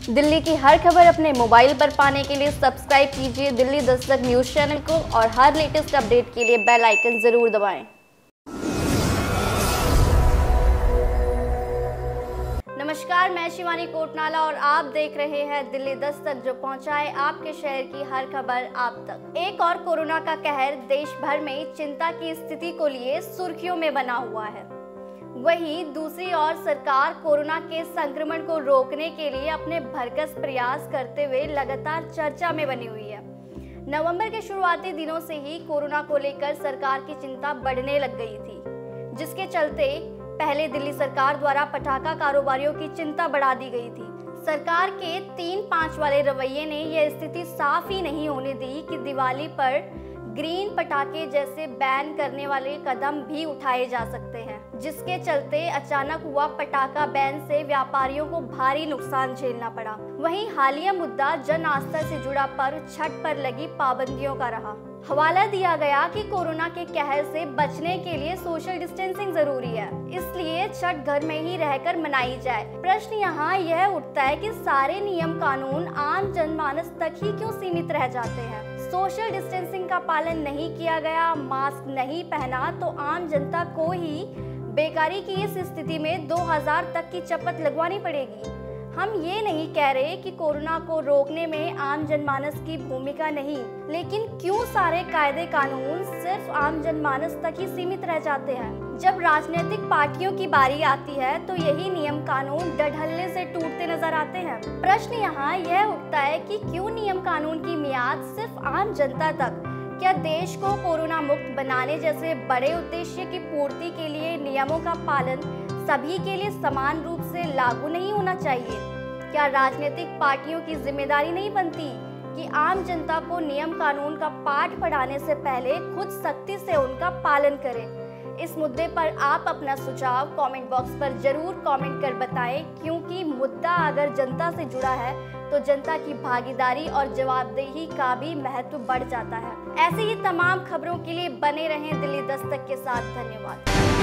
दिल्ली की हर खबर अपने मोबाइल पर पाने के लिए सब्सक्राइब कीजिए दिल्ली दस्तक न्यूज चैनल को और हर लेटेस्ट अपडेट के लिए बेल आइकन जरूर दबाएं। नमस्कार, मैं शिवानी कोटनाला और आप देख रहे हैं दिल्ली दस्तक, जो पहुंचाए आपके शहर की हर खबर आप तक। एक और कोरोना का कहर देश भर में चिंता की स्थिति को लिए सुर्खियों में बना हुआ है। वहीं दूसरी ओर सरकार कोरोना के संक्रमण को रोकने के लिए अपने भरकस प्रयास करते हुए लगातार चर्चा में बनी हुई है। नवंबर के शुरुआती दिनों से ही कोरोना को लेकर सरकार की चिंता बढ़ने लग गई थी, जिसके चलते पहले दिल्ली सरकार द्वारा पटाखा कारोबारियों की चिंता बढ़ा दी गई थी। सरकार के 3-5 वाले रवैये ने यह स्थिति साफ ही नहीं होने दी कि दिवाली पर ग्रीन पटाखे जैसे बैन करने वाले कदम भी उठाए जा सकते हैं, जिसके चलते अचानक हुआ पटाखा बैन से व्यापारियों को भारी नुकसान झेलना पड़ा। वहीं हालिया मुद्दा जन आस्था से जुड़ा पर्व छठ पर लगी पाबंदियों का रहा। हवाला दिया गया कि कोरोना के कहर से बचने के लिए सोशल डिस्टेंसिंग जरूरी है, इसलिए छठ घर में ही रहकर मनाई जाए। प्रश्न यहाँ यह उठता है कि सारे नियम कानून आम जनमानस तक ही क्यों सीमित रह जाते हैं। सोशल डिस्टेंसिंग का पालन नहीं किया गया, मास्क नहीं पहना तो आम जनता को ही बेकारी की इस स्थिति में 2000 तक की चपत लगवानी पड़ेगी। हम ये नहीं कह रहे कि कोरोना को रोकने में आम जनमानस की भूमिका नहीं, लेकिन क्यों सारे कायदे कानून सिर्फ आम जनमानस तक ही सीमित रह जाते हैं। जब राजनीतिक पार्टियों की बारी आती है तो यही नियम कानून डढल्ले से टूटते नजर आते हैं। प्रश्न यहाँ यह उठता है कि क्यों नियम कानून की मियाद सिर्फ आम जनता तक? क्या देश को कोरोना मुक्त बनाने जैसे बड़े उद्देश्य की पूर्ति के लिए नियमों का पालन सभी के लिए समान रूप से लागू नहीं होना चाहिए? क्या राजनीतिक पार्टियों की जिम्मेदारी नहीं बनती कि आम जनता को नियम कानून का पाठ पढ़ाने से पहले खुद सख्ती से उनका पालन करें? इस मुद्दे पर आप अपना सुझाव कमेंट बॉक्स पर जरूर कमेंट कर बताएं, क्योंकि मुद्दा अगर जनता से जुड़ा है तो जनता की भागीदारी और जवाबदेही का भी महत्व बढ़ जाता है। ऐसे ही तमाम खबरों के लिए बने रहें दिल्ली दस्तक के साथ। धन्यवाद।